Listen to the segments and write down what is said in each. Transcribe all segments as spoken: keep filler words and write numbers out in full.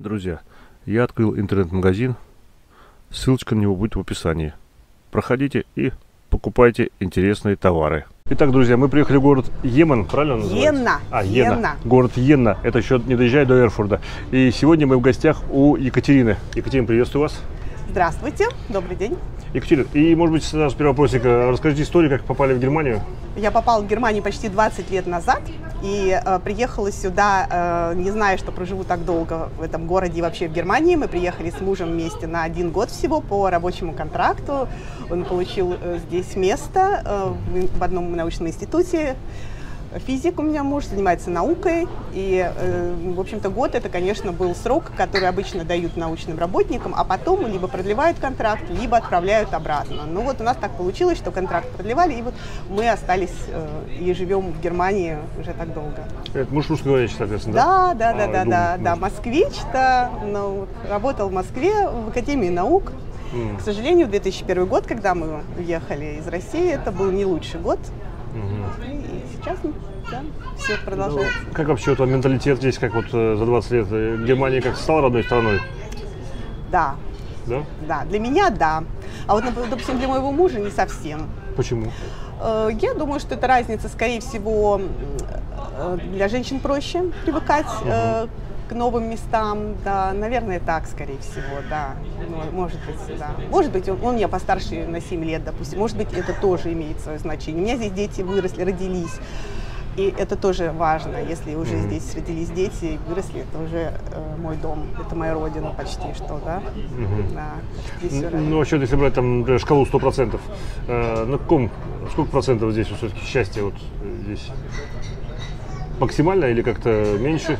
Друзья, я открыл интернет-магазин, ссылочка на него будет в описании. Проходите и покупайте интересные товары. Итак, друзья, мы приехали в город Йемен, правильно он называется? Йенна. А, Йенна. Город Йенна, это еще не доезжая до Эрфурта. И сегодня мы в гостях у Екатерины. Екатерина, приветствую вас. Здравствуйте, добрый день. Екатерина, и, может быть, сразу первый вопросик. Расскажите историю, как попали в Германию. Я попала в Германию почти двадцать лет назад и э, приехала сюда, э, не зная, что проживу так долго в этом городе и вообще в Германии. Мы приехали с мужем вместе на один год всего по рабочему контракту. Он получил э, здесь место э, в, в одном научном институте. Физик у меня муж, занимается наукой, и, э, в общем-то, год это, конечно, был срок, который обычно дают научным работникам, а потом либо продлевают контракт, либо отправляют обратно. Ну вот у нас так получилось, что контракт продлевали, и вот мы остались э, и живем в Германии уже так долго. Это муж русскоговорящий, соответственно, да? Да, да, да, а, да, думаю, да, может. да, москвич, да, ну, работал в Москве в Академии наук. Mm. К сожалению, две тысячи первый год, когда мы уехали из России, это был не лучший год. Mm-hmm. И сейчас, да, все продолжается. Ну, как вообще вот, менталитет здесь, как вот за двадцать лет Германия как стала родной страной? Да. Да? Да, для меня да. А вот, допустим, для моего мужа не совсем. Почему? Я думаю, что это разница, скорее всего, для женщин проще привыкать uh-huh. к новым местам. Да, наверное, так, скорее всего, да. Может быть, да. Может быть, он, он меня постарше на семь лет, допустим. Может быть, это тоже имеет свое значение. У меня здесь дети выросли, родились. И это тоже важно, если уже mm-hmm. здесь родились дети и выросли, это уже э, мой дом, это моя родина почти что, да? Mm-hmm. Да, почти все. Ну, вообще, если брать там, например, шкалу сто процентов, э, на каком, сколько процентов здесь все-таки счастья вот здесь? Максимально или как-то меньше?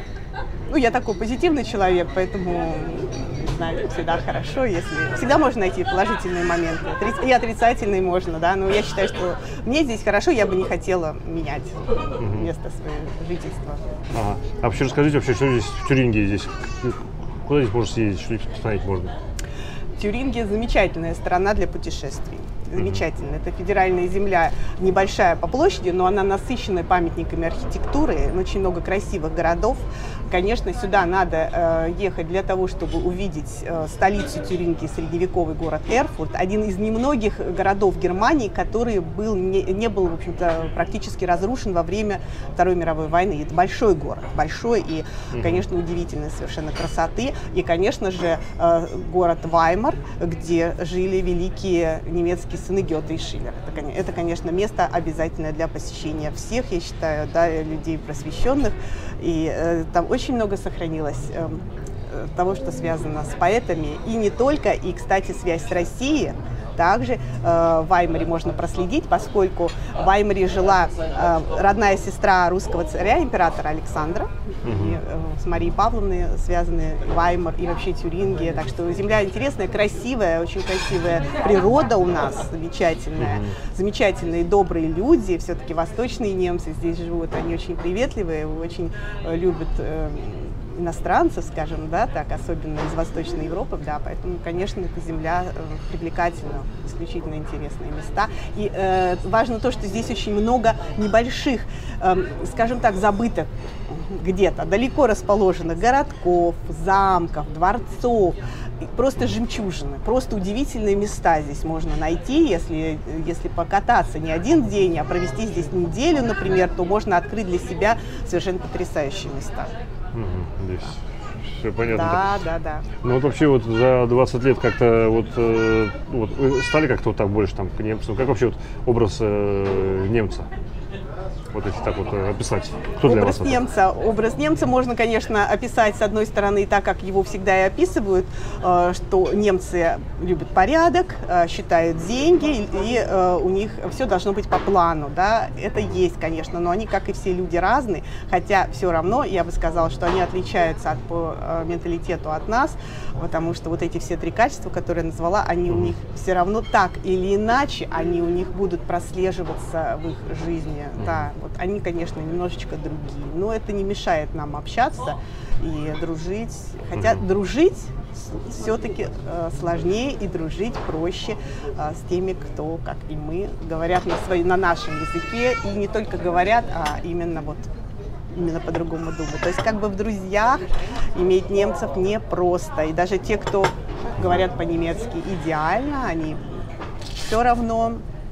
Ну, я такой позитивный человек, поэтому, не знаю, всегда хорошо, если... Всегда можно найти положительные моменты, и отрицательные можно, да, но я считаю, что мне здесь хорошо, я бы не хотела менять угу. место своего жительства. Ага. А вообще расскажите, вообще, что здесь в Тюрингии, здесь, куда здесь можно съездить, что здесь посмотреть можно? Тюрингия замечательная страна для путешествий. Замечательно. Это федеральная земля, небольшая по площади, но она насыщена памятниками архитектуры, очень много красивых городов. Конечно, сюда надо э, ехать для того, чтобы увидеть э, столицу Тюрингии, средневековый город Эрфурт, один из немногих городов Германии, который был, не, не был, в общем-то, практически разрушен во время Второй мировой войны. Это большой город, большой и, конечно, удивительной совершенно красоты. И, конечно же, э, город Ваймар, где жили великие немецкие сыны Гёте и Шиллер. Это, это, конечно, место обязательное для посещения всех, я считаю, да, людей просвещенных. И э, там очень много сохранилось э, того, что связано с поэтами. И не только, и, кстати, связь с Россией. Также э, в Ваймаре можно проследить, поскольку в Ваймаре жила э, родная сестра русского царя, императора Александра. Uh-huh. И, э, с Марией Павловной связаны Ваймар и вообще Тюрингия. Так что земля интересная, красивая, очень красивая природа у нас, замечательная. Uh-huh. Замечательные, добрые люди. Все-таки восточные немцы здесь живут, они очень приветливые, очень э, любят э, иностранцев, скажем, да, так, особенно из Восточной Европы, да, поэтому, конечно, эта земля э, привлекательна, исключительно интересные места. И э, важно то, что здесь очень много небольших, э, скажем так, забытых где-то, далеко расположенных городков, замков, дворцов, просто жемчужины, просто удивительные места здесь можно найти, если, если покататься не один день, а провести здесь неделю, например, то можно открыть для себя совершенно потрясающие места. Угу, здесь все понятно. Да, да, да. Ну вот вообще вот за двадцать лет как-то вот, э, вот вы стали как-то вот так больше там к немцам? Как вообще вот образ э, немца? Вот если так вот описать, кто для образ вас немца, это? Образ немца можно, конечно, описать с одной стороны так, как его всегда и описывают, что немцы любят порядок, считают деньги, и у них все должно быть по плану, да, это есть, конечно, но они, как и все люди, разные, хотя все равно, я бы сказала, что они отличаются от, по менталитету от нас, потому что вот эти все три качества, которые я назвала, они у них все равно так или иначе, они у них будут прослеживаться в их жизни, да. Вот они, конечно, немножечко другие, но это не мешает нам общаться и дружить. Хотя mm-hmm. дружить все-таки э, сложнее и дружить проще э, с теми, кто, как и мы, говорят на, свои, на нашем языке. И не только говорят, а именно вот именно по-другому думают. То есть как бы в друзьях иметь немцев непросто. И даже те, кто говорят по-немецки идеально, они все равно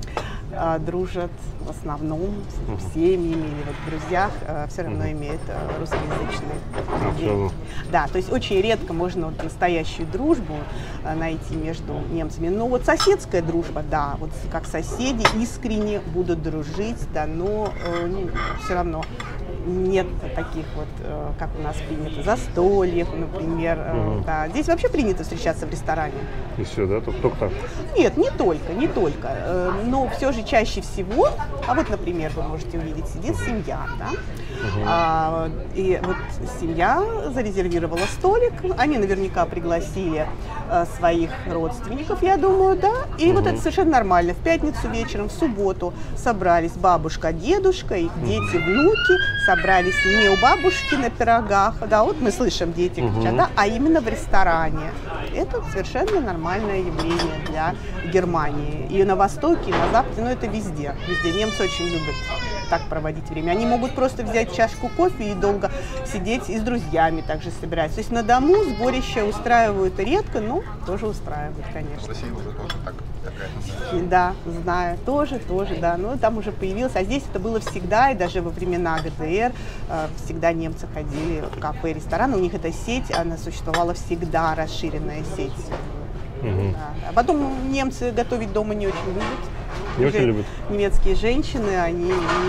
э, дружат в основном с семьями или вот в друзьях, э, все равно имеют э, русскоязычные людей. Да, то есть очень редко можно вот настоящую дружбу э, найти между немцами. Но вот соседская дружба, да, вот как соседи искренне будут дружить, да, но э, ну, все равно нет таких вот, э, как у нас принято, застольев, например. Э, угу. Да. Здесь вообще принято встречаться в ресторане. И все, да? Только, только так? Нет, не только, не только. Э, но все же чаще всего, а вот, например, вы можете увидеть, сидит семья, да? Угу. А, и вот семья зарезервировала столик, они наверняка пригласили а, своих родственников, я думаю, да? И угу. вот это совершенно нормально. В пятницу вечером, в субботу собрались бабушка, дедушка, их угу. дети, внуки, собрались не у бабушки на пирогах, да, вот мы слышим, дети кричат, угу. да, а именно в ресторане. Это совершенно нормальное явление для Германии. И на Востоке, и на Западе, но это везде. Везде. Немцы очень любят так проводить время. Они могут просто взять чашку кофе и долго сидеть и с друзьями также собираться. То есть на дому сборище устраивают редко, но тоже устраивают, конечно. В России уже тоже так, такая. Да, знаю. Тоже, тоже, да. Но там уже появилось. А здесь это было всегда, и даже во времена ГДР э, всегда немцы ходили в кафе, рестораны. У них эта сеть, она существовала всегда, расширенная сеть. Угу. Да. А потом немцы готовить дома не очень любят. Не очень любят. Немецкие женщины, они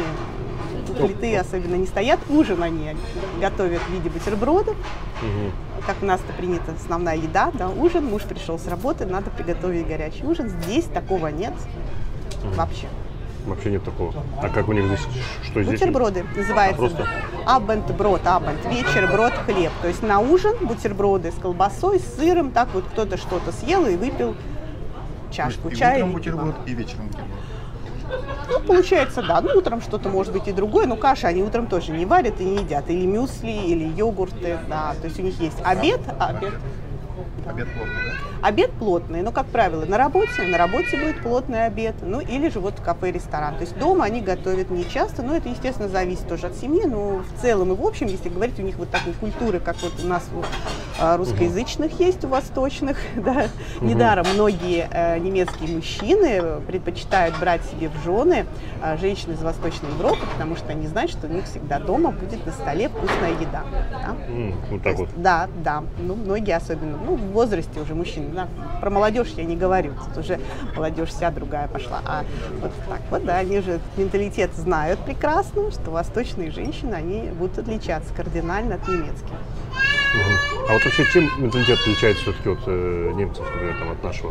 не, у плиты особенно не стоят. Ужин они готовят в виде бутербродов. Угу. Как у нас-то принято, основная еда, да, ужин. Муж пришел с работы, надо приготовить горячий ужин. Здесь такого нет угу. вообще. Вообще нет такого. А как у них здесь? Что здесь? Бутерброды. Называется. А, просто? Абендброд, абенд, вечер, брод, хлеб. То есть на ужин бутерброды с колбасой, с сыром. Так вот кто-то что-то съел и выпил чашку и чая. Утром бутерброд, и вечером бутерброд. Ну, получается, да. Ну, утром что-то может быть и другое, но каши они утром тоже не варят и не едят. Или мюсли, или йогурты, да. То есть у них есть обед, обед. Обед плотный, да? Обед плотный, но, как правило, на работе, на работе будет плотный обед, ну, или же вот кафе, ресторан. То есть дома они готовят не часто, но это, естественно, зависит тоже от семьи, но в целом и в общем, если говорить, у них вот такой культуры, как вот у нас у русскоязычных угу. есть, у восточных, да. Угу. Недаром многие э, немецкие мужчины предпочитают брать себе в жены э, женщин из Восточной Европы, потому что они знают, что у них всегда дома будет на столе вкусная еда. Да? Mm, вот так есть, вот. Да, да, ну, многие особенно, ну, в возрасте уже мужчины, да, про молодежь я не говорю, тут уже молодежь вся другая пошла, а вот так вот, да, они же менталитет знают прекрасно, что восточные женщины, они будут отличаться кардинально от немецких. Угу. А вот вообще чем менталитет отличается все-таки от э, немцев, например, там, от нашего?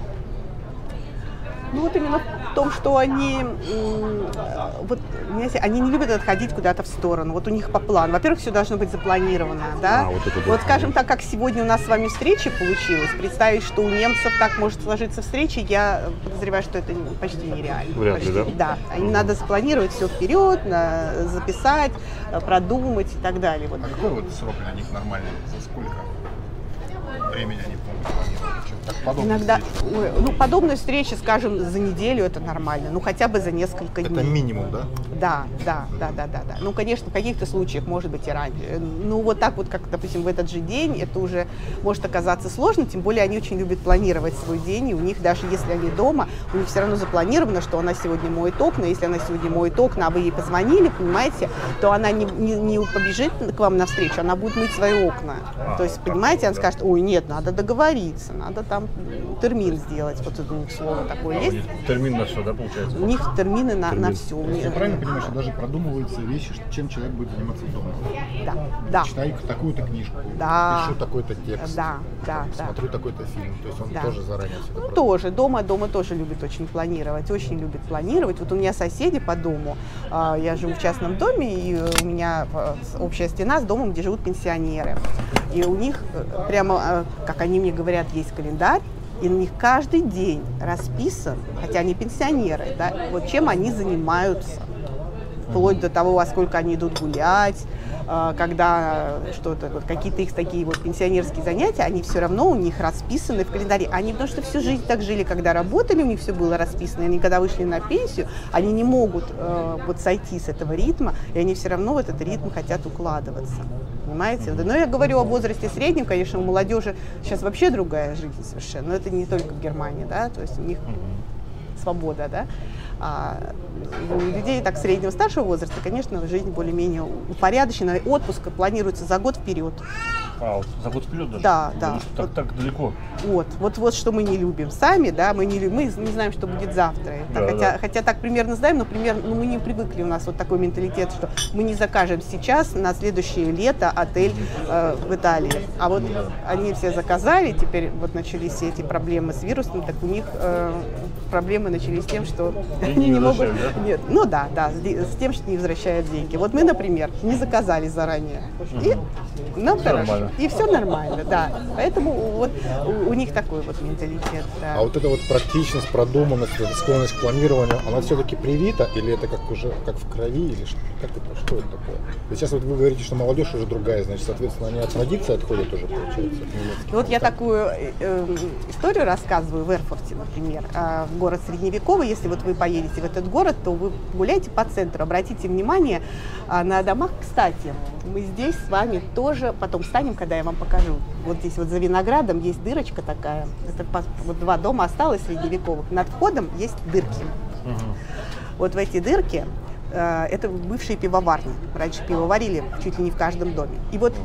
Ну вот именно в том, что они, вот, знаете, они не любят отходить куда-то в сторону. Вот у них по плану. Во-первых, все должно быть запланировано, да? А, вот, это, вот скажем так, как сегодня у нас с вами встреча получилась, представить, что у немцев так может сложиться встреча, я подозреваю, что это почти нереально. Вряд почти, ли, да? Да. Им надо спланировать все вперед, на, записать, продумать и так далее. Вот. А какой вот срок для них нормальный? За сколько времени они могут планировать? Так, подобные Иногда, встречи? ой, ну, подобные встречи, скажем, за неделю это нормально, ну хотя бы за несколько это дней. Это минимум, да? Да, да, да, да, да, да. Ну, конечно, в каких-то случаях может быть и раньше. Ну, вот так вот, как, допустим, в этот же день, это уже может оказаться сложно, тем более они очень любят планировать свой день, и у них даже если они дома, у них все равно запланировано, что она сегодня моет окна, если она сегодня моет окна, а вы ей позвонили, понимаете, то она не, не, не побежит к вам навстречу, она будет мыть свои окна. А, то есть, понимаете, она скажет, ой, нет, надо договориться, надо там термин сделать, вот это у них слово такое есть. Термин на все, да, получается? У них термины на, термин. на все. Я правильно понимаю, что даже продумываются вещи, чем человек будет заниматься дома? Да, да. Читаю такую-то книжку, да. пишу такой-то текст, да, да, смотрю да. такой-то фильм, то есть он да. тоже заранее все это Ну, тоже, дома, дома тоже любит очень планировать, очень любит планировать. Вот у меня соседи по дому, я живу в частном доме, и у меня общая стена с домом, где живут пенсионеры. И у них прямо, как они мне говорят, есть календарь, и на них каждый день расписан, хотя они пенсионеры, да, вот чем они занимаются. вплоть до того, во сколько они идут гулять, когда что-то, вот какие-то их такие вот пенсионерские занятия, они все равно у них расписаны в календаре. Они потому что всю жизнь так жили, когда работали, у них все было расписано, и они когда вышли на пенсию, они не могут э, вот сойти с этого ритма, и они все равно в этот ритм хотят укладываться. Понимаете? Но я говорю о возрасте среднем, конечно, у молодежи сейчас вообще другая жизнь совершенно, но это не только в Германии, да, то есть у них свобода, да. А у людей так среднего старшего возраста, конечно, жизнь более-менее упорядочена. Отпуск планируется за год вперед. А, вот за год вперед даже? Да, да. Так, вот, так далеко. Вот, вот, вот что мы не любим сами, да, мы не любим, мы не знаем, что будет завтра. Да, хотя, да. хотя так примерно знаем, но примерно, ну, мы не привыкли, у нас вот такой менталитет, что мы не закажем сейчас на следующее лето отель э, в Италии. А вот да. они все заказали, теперь вот начались все эти проблемы с вирусом, так у них э, проблемы начались с тем, что они не могут. Да? Нет, ну да, да, с, с тем, что не возвращают деньги. Вот мы, например, не заказали заранее. И нам Все хорошо. нормально. И все нормально, да. Поэтому вот у, у них такой вот менталитет. Да. А вот эта вот практичность, продуманность, эта склонность к планированию, она все-таки привита или это как уже как в крови или что? Как это, что это такое? Ведь сейчас вот вы говорите, что молодежь уже другая, значит, соответственно, они от традиции отходят уже, получается. И вот я такую э, историю рассказываю в Эрфурте, например, э, в город средневековый. Если вот вы поедете в этот город, то вы гуляйте по центру, обратите внимание э, на домах. Кстати, мы здесь с вами тоже потом встанем, когда я вам покажу. Вот здесь вот за виноградом есть дырочка такая. Это вот два дома осталось средневековых. Над входом есть дырки. Угу. Вот в эти дырки э, это бывшие пивоварни. Раньше пиво варили чуть ли не в каждом доме. И вот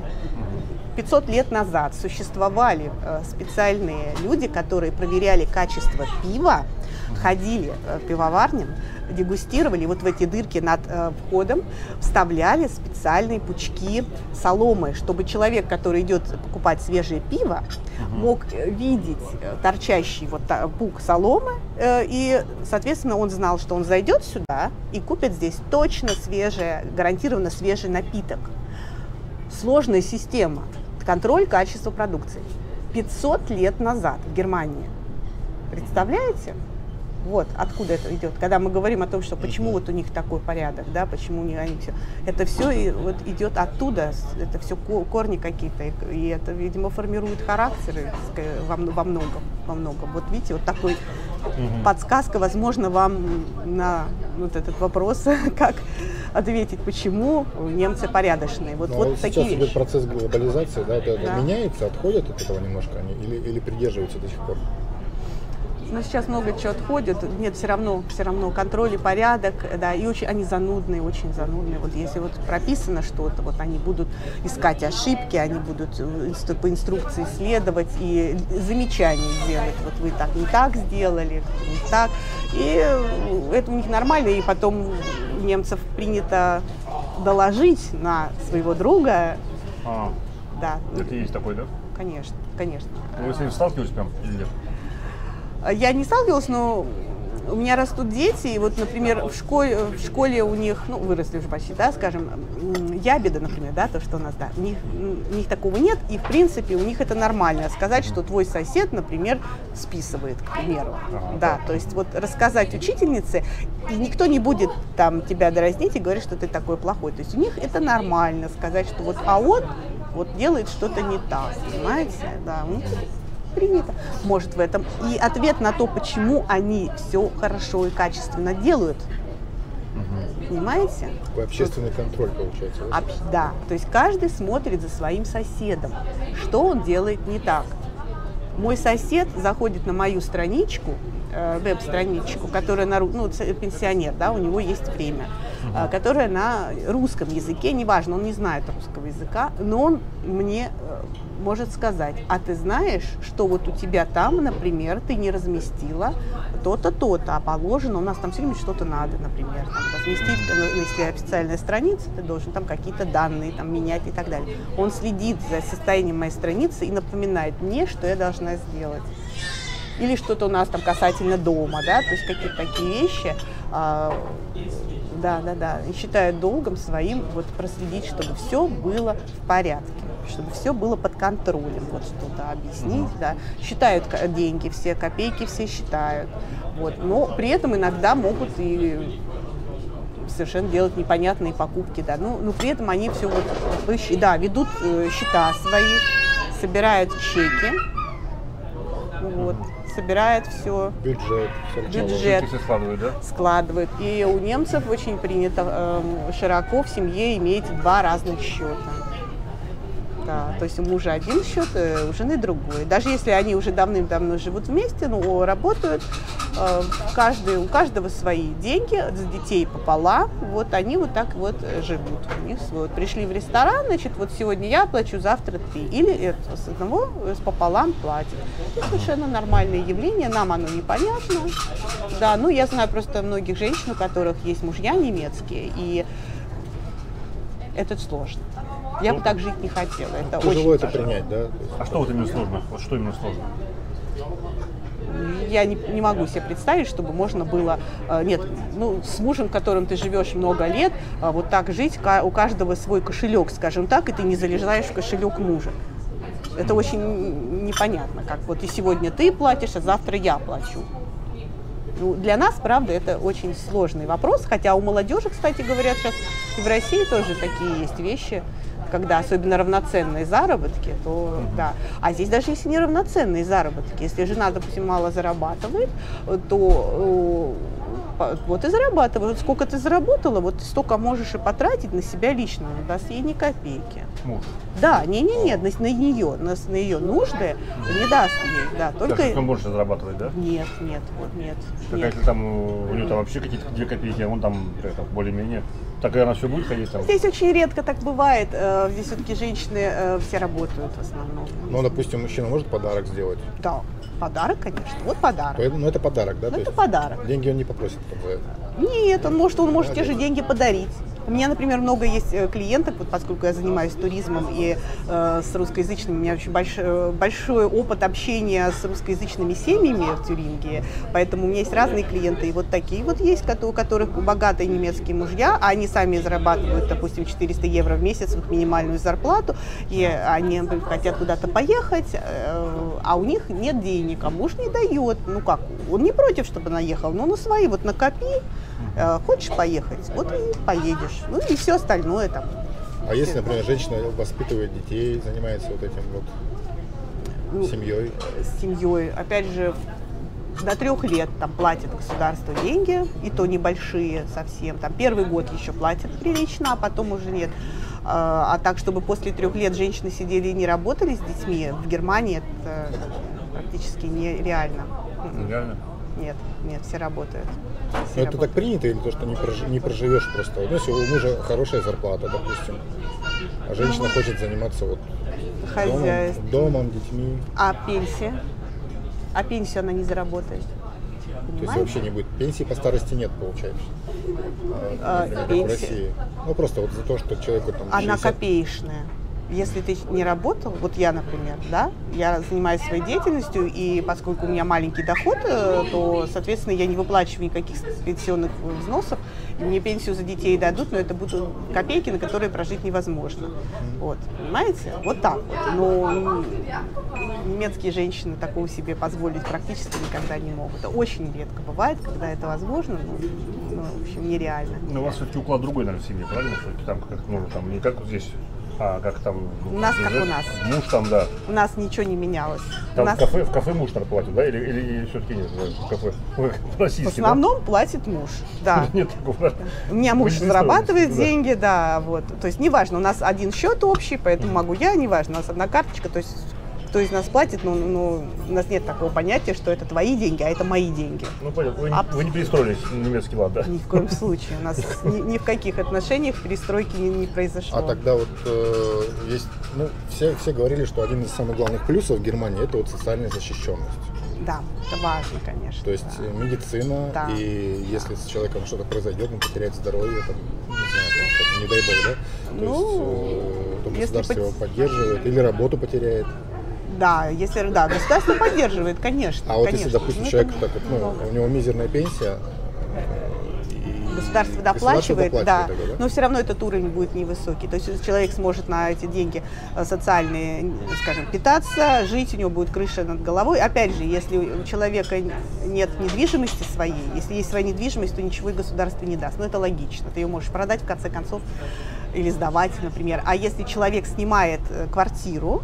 пятьсот лет назад существовали э, специальные люди, которые проверяли качество пива, ходили э, к пивоварням, дегустировали, вот в эти дырки над э, входом вставляли специальные пучки соломы, чтобы человек, который идет покупать свежее пиво, мог э, видеть э, торчащий вот та, пук соломы, э, и, соответственно, он знал, что он зайдет сюда и купит здесь точно свежее, гарантированно свежий напиток. Сложная система. Контроль качества продукции. пятьсот лет назад в Германии. Представляете? Вот откуда это идет. Когда мы говорим о том, что почему вот у них такой порядок, да, почему не они все. Это все и, вот, идет оттуда, это все корни какие-то, и это, видимо, формирует характеры во, во многом, во многом. Вот видите, вот такой угу. подсказка, возможно, вам на вот этот вопрос, как ответить, почему немцы порядочные. Вот, вот вот такие сейчас вещи. идет процесс глобализации, да, это, Да. меняется, отходят от этого немножко они или, или придерживаются до сих пор? Ну, сейчас много чего отходит, нет, все равно, все равно контроль и порядок, да, и очень они занудные, очень занудные. Вот если вот прописано что-то, вот они будут искать ошибки, они будут по инструкции следовать и замечания делать. Вот вы так не так сделали, не так. И это у них нормально, и потом у немцев принято доложить на своего друга. А, Да. это есть такой, да? Конечно, конечно. Вы с ним сталкивались прям или нет? Я не сталкивалась, но у меня растут дети, и вот, например, в школе, в школе у них, ну, выросли уже почти, да, скажем, ябеда, например, да, то, что у нас, да, у них, у них такого нет, и, в принципе, у них это нормально, сказать, что твой сосед, например, списывает, к примеру, Ага, да, то есть вот рассказать учительнице, и никто не будет там тебя дразнить и говорить, что ты такой плохой, то есть у них это нормально сказать, что вот, а он вот делает что-то не так, понимаете, да, у них принято, может, в этом. И ответ на то, почему они все хорошо и качественно делают. Угу. Понимаете? Такой общественный вот. Контроль получается. Об, да, то есть каждый смотрит за своим соседом, что он делает не так. Мой сосед заходит на мою страничку, э, веб-страничку, которая на, ну, пенсионер, да, у него есть время, uh-huh. э, которая на русском языке, неважно, он не знает русского языка, но он мне э, может сказать, а ты знаешь, что вот у тебя там, например, ты не разместила то-то, то-то, а положено, у нас там все время что-то надо, например, там, разместить, если официальная страница, ты должен там какие-то данные там менять и так далее. Он следит за состоянием моей страницы и напоминает мне, что я должна сделать. Или что-то у нас там касательно дома, да, то есть какие-то такие вещи, а, да, да, да, и считает долгом своим вот проследить, чтобы все было в порядке, чтобы все было под контролем, вот что-то объяснить, да, считают деньги все, копейки все считают, вот, но при этом иногда могут и совершенно делать непонятные покупки, да, ну, но при этом они все вот, да, ведут э, счета свои, собирают чеки, вот, собирают все. Бюджет. Бюджет складывают, да? складывают. И у немцев очень принято э, широко в семье иметь два разных счета. Да, то есть у мужа один счет, у жены другой. Даже если они уже давным-давно живут вместе, ну, работают, э, каждый, у каждого свои деньги, с детей пополам, вот они вот так вот живут. У них вот, пришли в ресторан, значит, вот сегодня я плачу, завтра ты. Или это, с одного с пополам платят. Это совершенно нормальное явление, нам оно непонятно. Да, ну я знаю просто многих женщин, у которых есть мужья немецкие, и это сложно. Я бы так жить не хотела. Это тяжело очень это принять, да? А что вот именно сложно? Вот что именно сложно? Я не, не могу себе представить, чтобы можно было, э, нет, ну, с мужем, которым ты живешь много лет, э, вот так жить, у каждого свой кошелек, скажем так, и ты не залезаешь в кошелек мужа. Это очень непонятно, как вот и сегодня ты платишь, а завтра я плачу. Ну, для нас, правда, это очень сложный вопрос, хотя у молодежи, кстати, говорят, сейчас и в России тоже такие есть вещи, когда особенно равноценные заработки, то да. А здесь даже если не равноценные заработки, если жена, допустим, мало зарабатывает, то э, вот и зарабатывает. Сколько ты заработала, вот столько можешь и потратить на себя лично, не даст ей ни копейки. Муж. Да, не-не-не, на, на нее, на, на ее нужды не даст ей, да. Только... Даже он больше зарабатывает, да? Нет, нет, вот нет. Так, нет. если там у него там вообще какие-то две копейки, а он там это, более-менее, так и она все будет ходить там? Здесь очень редко так бывает. Здесь все-таки женщины все работают в основном. Ну, допустим, мужчина может подарок сделать? Да, подарок, конечно. Вот подарок. Поэтому, ну, это подарок, да? Ну, То это есть подарок. деньги он не попросит за это? Нет, он может, он может те же Молодец. деньги подарить. У меня, например, много есть клиенток, вот поскольку я занимаюсь туризмом и э, с русскоязычными, у меня очень больш, большой опыт общения с русскоязычными семьями в Тюрингии, поэтому у меня есть разные клиенты, и вот такие вот есть, у которых богатые немецкие мужья, а они сами зарабатывают, допустим, четыреста евро в месяц, вот минимальную зарплату, и они хотят куда-то поехать, э, а у них нет денег, а муж не дает, ну как, он не против, чтобы она ехала, но на свои вот накопи, э, хочешь поехать, вот и поедешь. Ну и все остальное там. А если, например, женщина воспитывает детей, занимается вот этим вот Ну, семьей? С семьей. Опять же, до трех лет там платит государство деньги, и то небольшие совсем. Там первый год еще платят прилично, а потом уже нет. А, а так, чтобы после трех лет женщины сидели и не работали с детьми, в Германии это практически нереально. Реально? Нет, нет, все работают. Ну, Все это так принято или то, что не, прож... не проживешь просто? Ну, если у мужа хорошая зарплата, допустим, а женщина хочет заниматься вот Хозяйством. домом, домом, детьми, А пенсия? А пенсию она не заработает. то есть вообще не будет. Пенсии по старости нет, получается, А, например, как в пенсия. России. Ну, просто вот за то, что человеку там Она шестьдесят. копеечная. Если ты не работал, вот я, например, да, я занимаюсь своей деятельностью, и поскольку у меня маленький доход, э, то, соответственно, я не выплачиваю никаких пенсионных взносов, мне пенсию за детей дадут, но это будут копейки, на которые прожить невозможно. Вот, понимаете? Вот так вот. Но немецкие женщины такого себе позволить практически никогда не могут. Это очень редко бывает, когда это возможно, ну, ну, в общем, нереально. Ну, у вас все-таки уклад другой, наверное, в семье, правильно? Все-таки там как, ну, там не как вот здесь, а как там... У нас как жен- у нас. Муж там, да. У нас ничего не менялось. Там У нас в, кафе, в кафе муж, наверное, платит, да? Или, или, или все-таки нет в кафе? в Российский, основном платит муж, да. да? Нет такого. У меня муж Вы не зарабатывает строились, да. деньги, да, вот. То есть неважно, у нас один счет общий, поэтому могу я, неважно, у нас одна карточка, то есть кто из нас платит, ну, ну, у нас нет такого понятия, что это твои деньги, а это мои деньги. Ну, понятно. Вы, не- А- вы не перестроились на немецкий лад, да? Ни в коем случае. У нас ни, ни в каких отношениях перестройки не, не произошло. А тогда вот э, есть, ну, все, все говорили, что один из самых главных плюсов Германии это вот социальная защищенность. Да, это важно, конечно. То есть да. э, медицина, Да. и если с человеком что-то произойдет, он потеряет здоровье, там, не знаю, там, что-то, не дай бог, да? То Ну, есть э, то если государство пот- его поддерживает или работу потеряет. Да, если да, государство поддерживает, конечно. А вот конечно. если, допустим, Ну, человек это так вот, ну, много. у него мизерная пенсия, и государство доплачивает, доплачивает да, тогда, да? но все равно этот уровень будет невысокий. То есть человек сможет на эти деньги социальные, скажем, питаться, жить, у него будет крыша над головой. Опять же, если у человека нет недвижимости своей, если есть своя недвижимость, то ничего и государство не даст. Но это логично. Ты ее можешь продать, в конце концов, или сдавать, например. А если человек снимает квартиру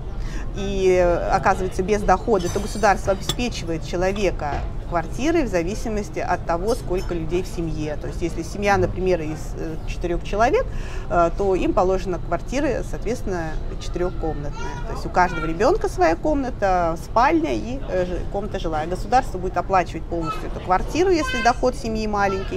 и оказывается без дохода, то государство обеспечивает человека квартирой в зависимости от того, сколько людей в семье. То есть если семья, например, из четырех человек, то им положена квартиры, соответственно, четырехкомнатная. То есть у каждого ребенка своя комната, спальня и комната жилая. Государство будет оплачивать полностью эту квартиру, если доход семьи маленький.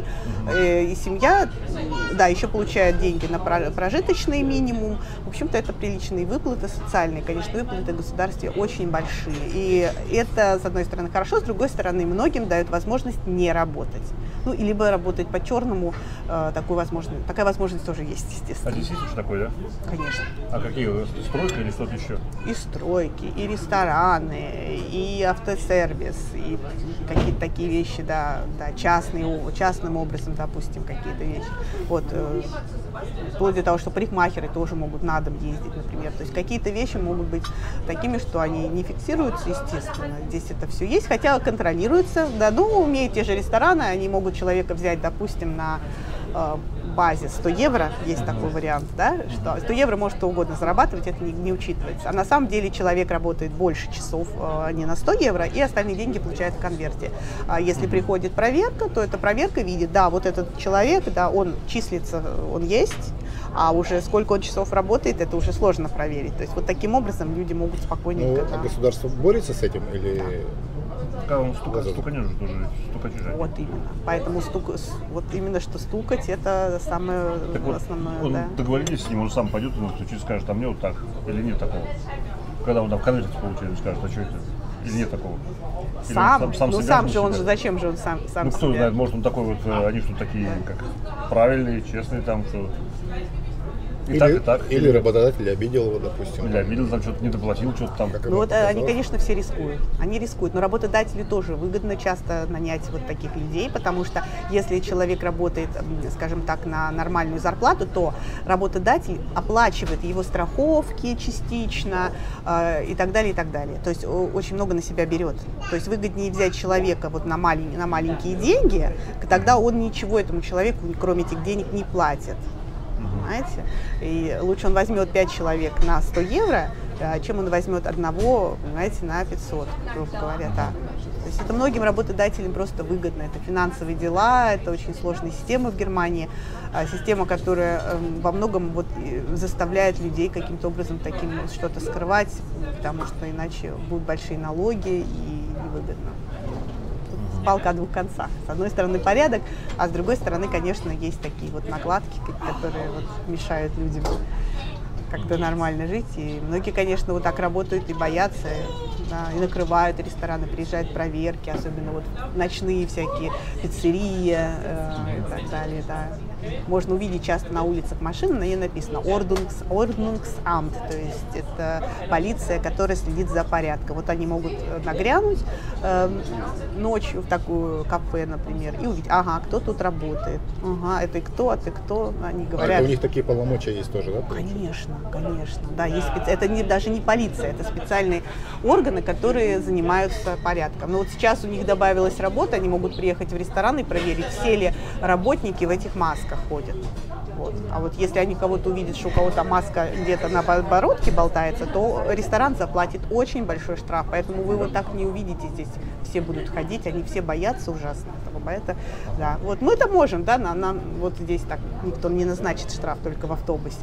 И семья, да, еще получает деньги на прожиточный минимум. В общем-то, это приличные выплаты социальные. Конечно, выплаты в государстве очень большие. И это, с одной стороны, хорошо, с другой стороны, многим дают возможность не работать. Ну, и либо работать по-черному, э, такую возможность, такая возможность тоже есть, естественно. А здесь есть что такое, да? Конечно. А какие? Стройка или что-то еще? И стройки, и рестораны, и автосервис, и какие-то такие вещи, да, да, частные, частным образом, допустим, какие-то вещи. Вот, э, вплоть до того, что парикмахеры тоже могут на дом ездить, например. То есть какие-то вещи могут быть такими, что они не фиксируются, естественно. Здесь это все есть, хотя контролируется. Да, ну, умеют те же рестораны, они могут человека взять, допустим, на э, базе сто евро, есть такой вариант, да, что сто евро может кто угодно зарабатывать, это не, не учитывается. А на самом деле человек работает больше часов, э, не на сто евро, и остальные деньги получает в конверте. А если приходит проверка, то эта проверка видит, да, вот этот человек, да, он числится, он есть, а уже сколько он часов работает, это уже сложно проверить. То есть вот таким образом люди могут спокойненько... Ну, да. а государство борется с этим или... Когда он стука, стуканет же тоже, стукачи же. Вот именно. Поэтому стук, вот именно что стукать, это самое Так вот, основное. он Да. договорились с ним, он сам пойдет, он стучит, скажет, а мне вот так, или нет такого? Когда он там в конверте получает, скажет, а что это? Или нет такого? Или Сам, он сам ну себя сам же он себя? же, зачем же он сам, сам Ну кто себя? знает, может он такой вот, э, они что такие, как правильные, честные там, что... И или, так, и так. или работодатель обидел его, допустим. Или обидел, там что-то не доплатил, что-то там. Как Ну ему вот э, они, показалось. конечно, все рискуют. Они рискуют, но работодателю тоже выгодно часто нанять вот таких людей, потому что если человек работает, скажем так, на нормальную зарплату, то работодатель оплачивает его страховки частично э, и так далее, и так далее. То есть о, очень много на себя берет. То есть выгоднее взять человека вот на, малень, на маленькие деньги, тогда он ничего этому человеку, кроме этих денег, не платит. Понимаете? И лучше он возьмет пять человек на сто евро, чем он возьмет одного, понимаете, на пятьсот, грубо говоря, так. То есть это многим работодателям просто выгодно. Это финансовые дела, это очень сложная система в Германии, система, которая во многом вот заставляет людей каким-то образом таким что-то скрывать, потому что иначе будут большие налоги и невыгодно. Палка о двух концах. С одной стороны порядок, а с другой стороны, конечно, есть такие вот накладки, которые вот мешают людям как-то нормально жить. И многие, конечно, вот так работают и боятся, да, и накрывают рестораны, приезжают проверки, особенно вот ночные всякие пиццерии э, и так далее. Да. Можно увидеть часто на улицах машины, на ней написано Ordnungs, Ordnungsamt, то есть это полиция, которая следит за порядком. Вот они могут нагрянуть э, ночью в такую кафе, например, и увидеть, ага, кто тут работает, ага, это кто, а ты кто, они говорят. А у них такие полномочия есть тоже, да? Конечно, конечно, да, есть специ... это не, даже не полиция, это специальные органы, которые занимаются порядком. Но вот сейчас у них добавилась работа, они могут приехать в ресторан и проверить, все ли работники в этих масках ходят. Вот. А вот если они кого-то увидят, что у кого-то маска где-то на подбородке болтается, то ресторан заплатит очень большой штраф. Поэтому вы вот так не увидите здесь. Все будут ходить, они все боятся ужасно этого. Поэтому, да. Вот мы это можем, да, нам, нам вот здесь так никто не назначит штраф только в автобусе.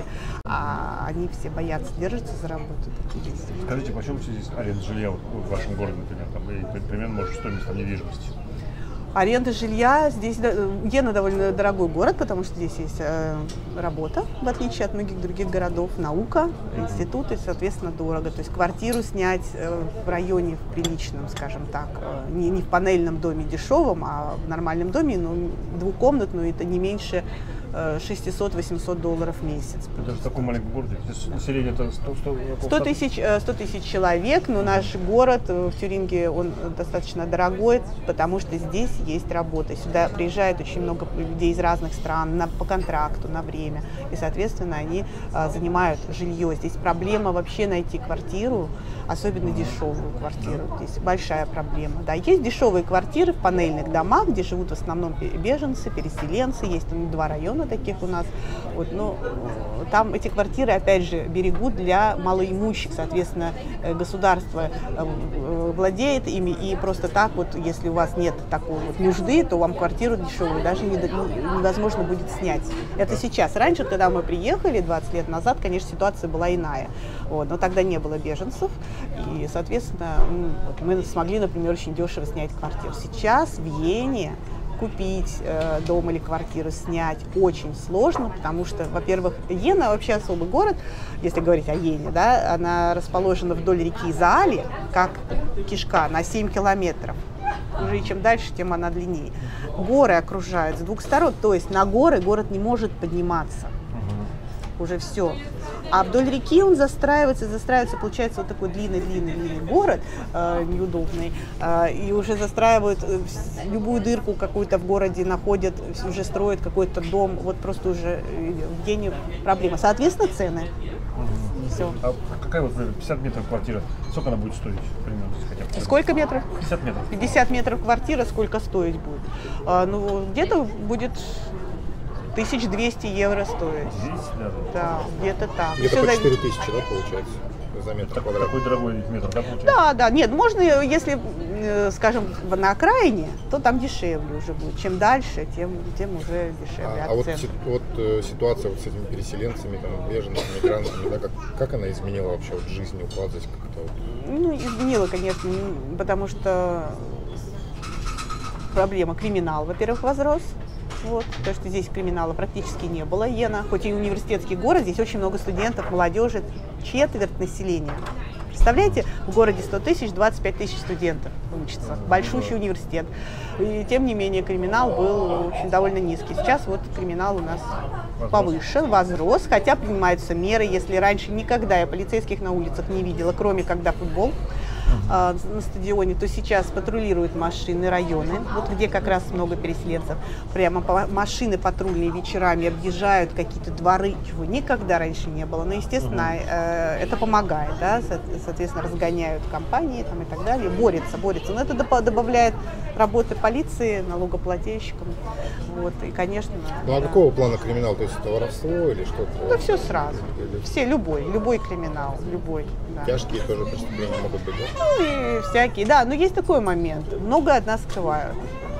А они все боятся, держатся за работу. Здесь. Скажите, почем здесь аренда жилья вот в вашем городе, например, там, и примерно, может, стоимость там недвижимости? Аренда жилья здесь, Йена довольно дорогой город, потому что здесь есть э, работа, в отличие от многих других городов, наука, институты, соответственно, дорого. То есть квартиру снять э, в районе в приличном, скажем так, э, не, не в панельном доме дешевом, а в нормальном доме, но двухкомнатную, это не меньше шестьсот-восемьсот долларов в месяц. Даже в таком маленьком городе? Население это сто тысяч, сто тысяч человек, но наш город в Тюрингии, он достаточно дорогой, потому что здесь есть работа. Сюда приезжает очень много людей из разных стран на, по контракту, на время, и, соответственно, они а, занимают жилье. Здесь проблема вообще найти квартиру, особенно дешевую квартиру. Здесь большая проблема. Да, есть дешевые квартиры в панельных домах, где живут в основном беженцы, переселенцы. Есть там два района таких у нас. Вот, но там эти квартиры, опять же, берегут для малоимущих. Соответственно, государство владеет ими, и просто так вот, если у вас нет такой вот нужды, то вам квартиру дешевую даже не, невозможно будет снять. Это сейчас. Раньше, когда мы приехали, двадцать лет назад, конечно, ситуация была иная. Вот, но тогда не было беженцев, и, соответственно, вот мы смогли, например, очень дешево снять квартиру. Сейчас в Йене купить э, дом или квартиру, снять очень сложно, потому что, во-первых, Йена вообще особый город, если говорить о Йене, да, она расположена вдоль реки Заали, как кишка, на семь километров. Уже чем дальше, тем она длиннее. Горы окружают с двух сторон, то есть на горы город не может подниматься. Уже все. А вдоль реки он застраивается, застраивается, получается вот такой длинный-длинный город, э, неудобный, э, и уже застраивают э, любую дырку какую-то в городе, находят, уже строят какой-то дом, вот просто уже э, в Йене проблема. Соответственно, цены. Все. А какая вот пятьдесят метров квартира, сколько она будет стоить примерно? Хотя бы? Сколько метров? пятьдесят метров. пятьдесят метров квартира, сколько стоить будет? А, ну, где-то будет тысяча двести евро стоит. Здесь даже? Да, где-то так. Где-то по за- четыре тысячи, да, получается, за метр Так, квадратный. такой дорогой метр, да, получается? Да, да, нет, можно, если, э, скажем, в- на окраине, то там дешевле уже будет. Чем дальше, тем, тем уже дешевле. А, от а вот, цен. си- вот э, ситуация вот с этими переселенцами, там, беженцами, мигрантами, да, как, как она изменила вообще вот жизнь, уклад здесь как-то вот? Ну, изменила, конечно, м, потому что проблема криминал, во-первых, возрос. Вот, потому что здесь криминала практически не было. Йена, хоть и университетский город, здесь очень много студентов, молодежи, четверть населения. Представляете, в городе сто тысяч, двадцать пять тысяч студентов учатся. Большущий университет. И тем не менее криминал был очень довольно низкий. Сейчас вот криминал у нас повышен, возрос, хотя принимаются меры. Если раньше никогда я полицейских на улицах не видела, кроме когда футбол а, на стадионе, то сейчас патрулируют машины, районы, вот где как раз много переселенцев. Прямо по- машины патрульные вечерами объезжают какие-то дворы, чего никогда раньше не было. Но, естественно, э, это помогает, да, со- соответственно, разгоняют компании там, и так далее, борются, борются. Но это доп- добавляет работы полиции, налогоплательщикам. Вот, и, конечно, Ну а да. какого плана криминал? То есть это воровство или что-то? Ну, все сразу. Или Все, любой, любой криминал, любой. Да. тяжкие тоже преступления могут быть, да? Ну и всякие, да, но есть такой момент. Много от нас скрывают.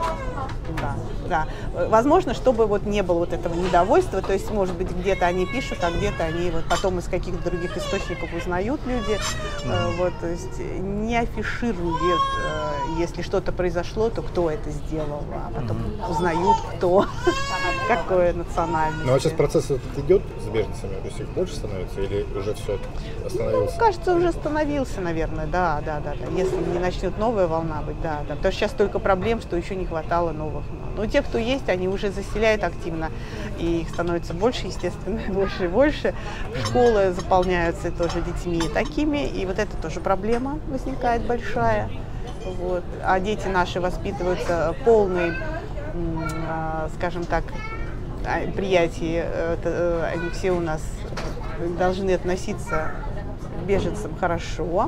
Да, да. Возможно, чтобы вот не было вот этого недовольства, то есть, может быть, где-то они пишут, а где-то они вот потом из каких-то других источников узнают люди. Э, Вот, то есть не афишируют, э, если что-то произошло, то кто это сделал, а потом узнают, кто, какое национальность. Ну а сейчас процесс этот идет с беженцами? То есть их больше становится или уже все остановился? Кажется, уже остановился, наверное, да, да, да, да. Если не начнет новая волна быть, да, да. Потому что сейчас столько проблем, что еще не хватало новых. Но те, кто есть, они уже заселяют активно, и их становится больше, естественно, больше и больше. Школы заполняются тоже детьми такими, и вот это тоже проблема возникает большая. Вот. А дети наши воспитываются полной, м, а, скажем так, а, приятии. Это, э, они все у нас должны относиться к беженцам хорошо,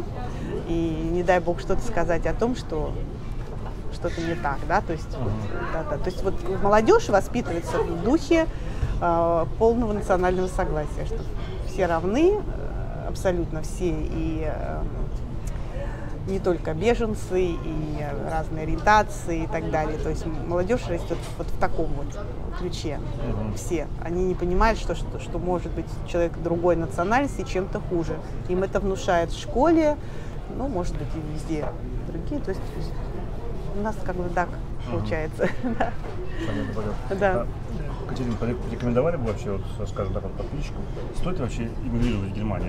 и не дай бог что-то сказать о том, что что-то не так, да, то есть, вот, да, да. То есть вот молодежь воспитывается в духе э, полного национального согласия, что все равны, э, абсолютно все, и э, не только беженцы, и разные ориентации и так далее. То есть молодежь растет вот в таком вот ключе. Все. Они не понимают, что, что, что может быть человек другой национальности чем-то хуже. Им это внушают в школе, ну, может быть, и везде другие. То есть у нас как бы так получается. Понятно, понятно. Да. А, Катерина, порекомендовали бы вообще, вот, скажем так, вот, подписчикам, стоит ли вообще эмигрировать в Германию?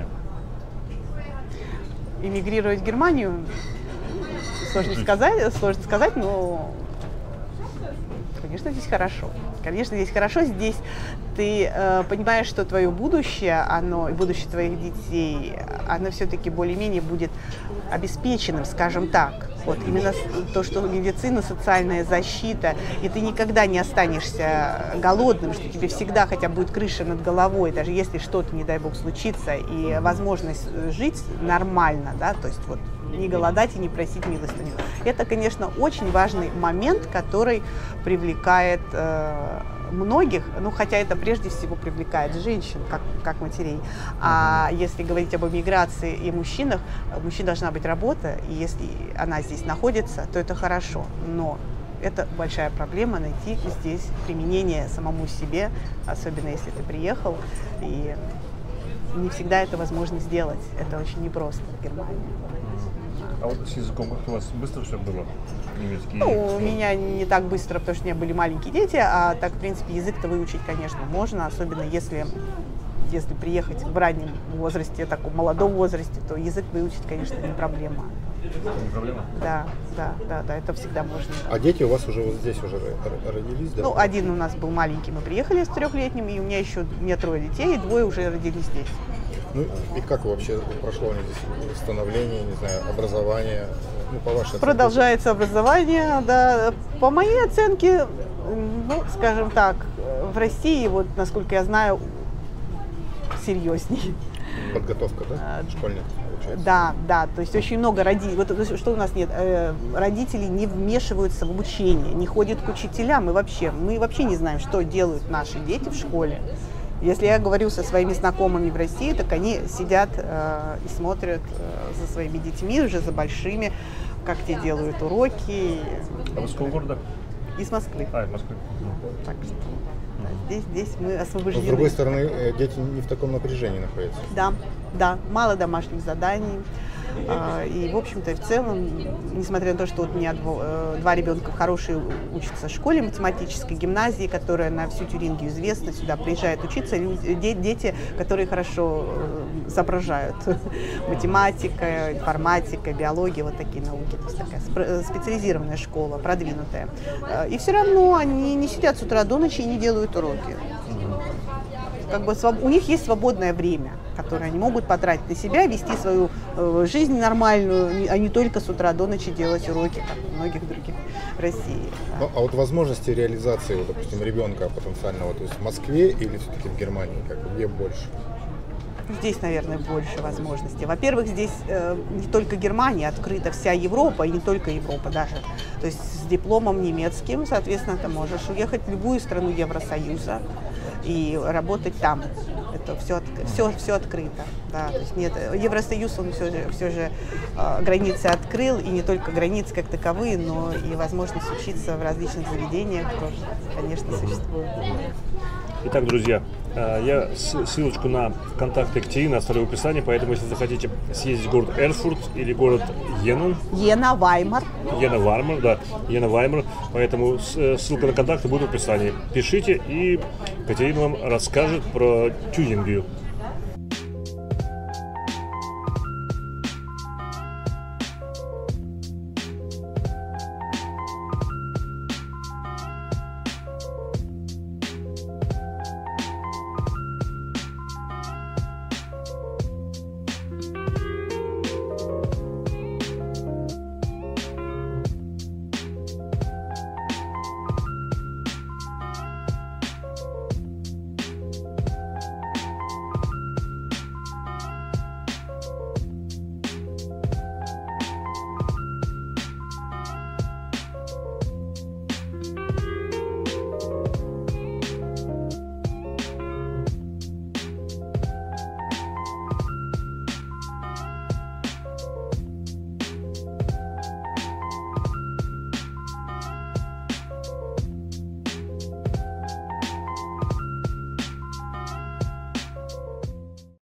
Эмигрировать в Германию сложно сказать, сложно сказать, но Конечно, здесь хорошо. Конечно, здесь хорошо. Здесь ты э, понимаешь, что твое будущее, оно, и будущее твоих детей, оно все-таки более-менее будет обеспеченным, скажем так. Вот именно то, что медицина, социальная защита, и ты никогда не останешься голодным, что тебе всегда хотя бы будет крыша над головой, даже если что-то, не дай бог, случится, и возможность жить нормально, да, то есть вот не голодать и не просить милостыню. Это, конечно, очень важный момент, который привлекает э, многих, ну, хотя это прежде всего привлекает женщин, как, как матерей. А если говорить об эмиграции и мужчинах, у мужчин должна быть работа, и если она здесь находится, то это хорошо. Но это большая проблема найти здесь применение самому себе, особенно если ты приехал, и не всегда это возможно сделать. Это очень непросто в Германии. А вот с языком как у вас быстро все было? Немецкий Ну, язык? у меня не так быстро, потому что у меня были маленькие дети, а так, в принципе, язык-то выучить, конечно, можно, особенно если, если приехать в раннем возрасте, таком молодом возрасте, то язык выучить, конечно, не проблема. Не проблема? Да, да, да, да, это всегда можно. А дети у вас уже вот здесь уже родились, да? Ну, один у нас был маленький, мы приехали с трехлетним, и у меня еще, у меня трое детей, и двое уже родились здесь. Ну и как вообще прошло у них здесь становление, не знаю, образование, ну, по вашей оценке? Продолжается образование, да. По моей оценке, ну, скажем так, в России, вот, насколько я знаю, серьезнее. Подготовка, да, школьников, получается? Да, да, то есть очень много родителей, вот что у нас нет, э, родители не вмешиваются в обучение, не ходят к учителям, и вообще, мы вообще не знаем, что делают наши дети в школе. Если я говорю со своими знакомыми в России, так они сидят э, и смотрят э, за своими детьми, уже за большими, как те делают уроки. А вы с какого города? Из Москвы. А, из Москвы. Так что да, здесь, здесь мы Но, освобождены. с другой стороны, э, дети не в таком напряжении находятся. Да, да, мало домашних заданий. А, и, в общем-то, в целом, несмотря на то, что вот у меня дво, два ребенка хорошие учатся в школе математической, гимназии, которая на всю Тюрингию известна, сюда приезжают учиться люди, дети, которые хорошо соображают. Математика, информатика, биология, вот такие науки. То есть такая специализированная школа, продвинутая. И все равно они не сидят с утра до ночи и не делают уроки. Как бы у них есть свободное время, которое они могут потратить на себя, вести свою э, жизнь нормальную, а не только с утра до ночи делать уроки, как у многих других в России. Да. Ну, а вот возможности реализации, вот, допустим, ребенка потенциального, то есть в Москве или все-таки в Германии, как бы, где больше? Здесь, наверное, больше возможностей. Во-первых, здесь э, не только Германия, открыта вся Европа, и не только Европа даже. То есть с дипломом немецким, соответственно, ты можешь уехать в любую страну Евросоюза и работать там. Это все, все, все открыто. Да. То есть нет, Евросоюз, он все же, все же э, границы открыл, и не только границы как таковые, но и возможность учиться в различных заведениях тоже, конечно, существует. Итак, друзья, я ссылочку на контакты Екатерины оставлю в описании, поэтому если захотите съездить в город Эрфурт или город Йенен. Йена Ваймар. Йена Ваймар, да, Йена Ваймар, поэтому ссылка на контакты будет в описании. Пишите, и Екатерина вам расскажет про Тюрингию.